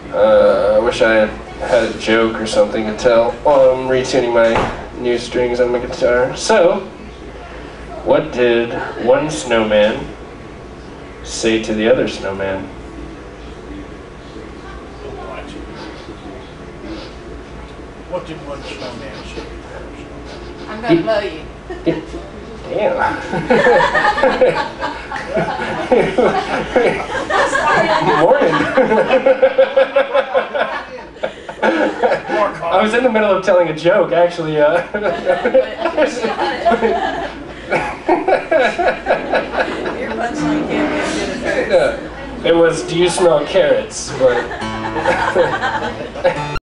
I wish I had a joke or something to tell while I'm retuning my new strings on my guitar. So, what did one snowman say to the other snowman? What did one snowman say? I'm gonna blow you. Damn. Morning. I was in the middle of telling a joke, actually. Your punchline can't be as good as hers. It was, do you smell carrots? But